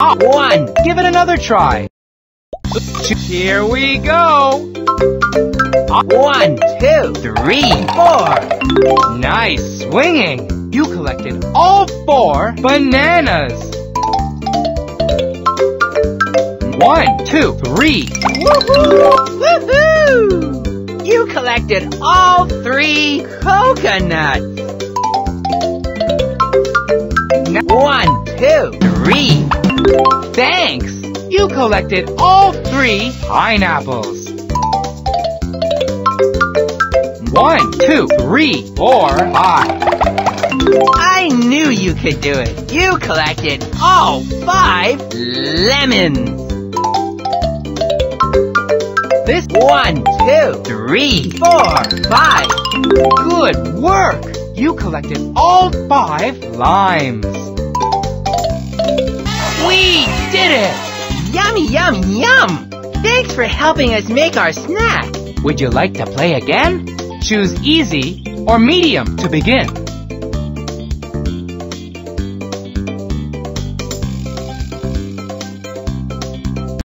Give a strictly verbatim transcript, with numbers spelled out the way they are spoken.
Ah, one. Give it another try. Here we go. Ah, one, two, three, four. Nice swinging. You collected all four bananas. One, two, three. Woohoo! Woohoo! You collected all three coconuts. One, two, three. Thanks. You collected all three pineapples. One, two, three, four, five. I knew you could do it. You collected all five lemons. This one, two, three, four, five. Good work. You collected all five limes. We did it! Yummy, yum, yum! Thanks for helping us make our snack. Would you like to play again? Choose easy or medium to begin.